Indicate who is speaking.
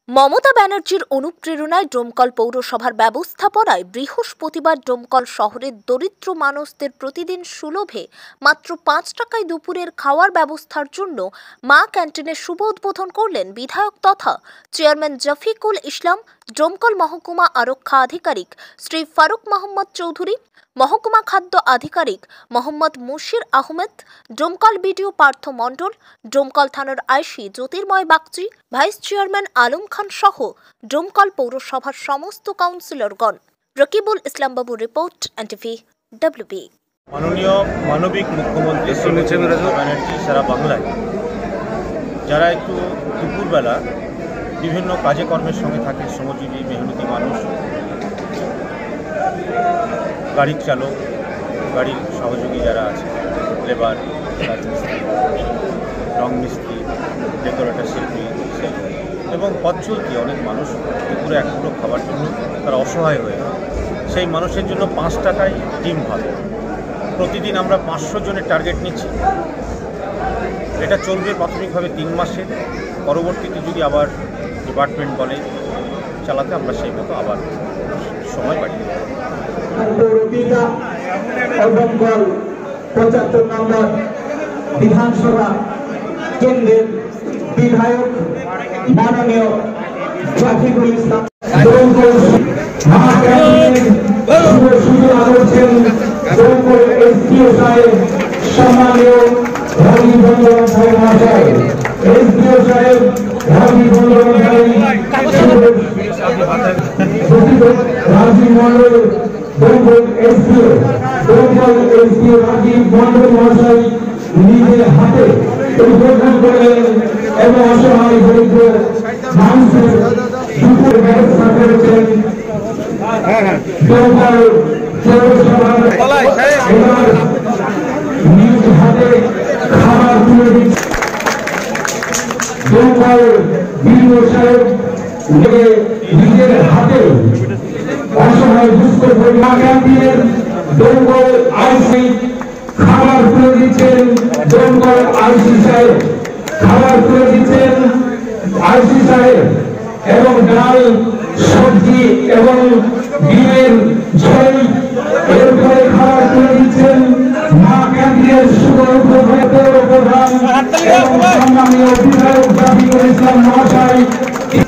Speaker 1: মমতা ব্যানার্জির অনুপ্রেরণায় ডোমকল পৌরসভার ব্যবস্থাপনায় বৃহস্পতিবার ডোমকল শহরের দরিদ্র মানুষদের প্রতিদিন সুলভে মাত্র ৫ টাকায় দুপুরের খাওয়ার ব্যবস্থার জন্য মা ক্যান্টিনের শুভ উদ্বোধন করলেন বিধায়ক তথা চেয়ারম্যান জাফিকুল ইসলাম, ডোমকল মহকুমা আরক্ষা আধিকারিক শ্রী ফারুক মোহাম্মদ চৌধুরী, মহকুমা খাদ্য আধিকারিক মোহাম্মদ মুশির আহমেদ, ডোমকল বিডিও পার্থ মণ্ডল, ডোমকল থানার IC Jyotirmoy Bagchi, vice chairman Alam Khan সহ ডোমকল পৌরসভার সমস্ত কাউন্সিলরগণ। রকিবুল ইসলাম বাবু রিপোর্ট, এনটিভি WB।
Speaker 2: মাননীয় মানবিক মুখ্যমন্ত্রী মমতা ব্যানার্জি সারা বাংলায় যারা একটু দুপুরবেলা বিভিন্ন কাজে কর্মের সঙ্গে থাকে, শ্রমজীবী মেহনতি মানুষ, গাড়ির চালক, গাড়ির সহযোগী যারা আছে, লেবার, রাজমিস্ত্রি, রং মিস্ত্রি, ডেকোরেটর শিল্পী এবং পথ চলতি অনেক মানুষ দুপুরে এক মুঠো খাবার জন্য তারা অসহায় হয়ে যায়। সেই মানুষের জন্য ৫ টাকায় ডিম ভাত। প্রতিদিন আমরা ৫০০ জনের টার্গেট নিচ্ছি। এটা চলবে প্রাথমিকভাবে ৩ মাসে, পরবর্তীতে যদি আবার ডিপার্টমেন্ট বলে চালাতে আমরা সেই মতো আবার সময় বাড়িয়ে দেব।
Speaker 3: ৭৫ নম্বর বিধানসভা কেন্দ্রের বিধায়ক মাননীয় জাফিকুল ইসলাম সম্মানীয় রাজী বন্দ্যোপাধ্যায় মহাশয়, এসডিও সাহেব রাজী বন্দ্যোপাধ্যায়, রাজীব মন্ডল, এসডিও রাজীব মন্ডল মহাশয় নিজের হাতে উদ্বোধন করলেন এবং অসহায় দরিদ্র মানুষের দুপুর ব্যবস্থা করেছেন। নিজ হাতে খাবার তুলে দিচ্ছে নিজের হাতে অসহায় দুস্থ ক্যান্টিনের ডোমকল আইসি খাবার তুলে দিচ্ছেন। ডোমকল আইসি সাহেব খাবার তুলে দিচ্ছেন আইসি সাহেব, এবং ডাল, সবজি এবং ডিমের ঝোল, এরপরে খাবার তুলে দিচ্ছেন মা ক্যান্টিনের প্রধান এবং সম্মানীয় বিধায়ক জাফিকুল ইসলাম মহাশয়।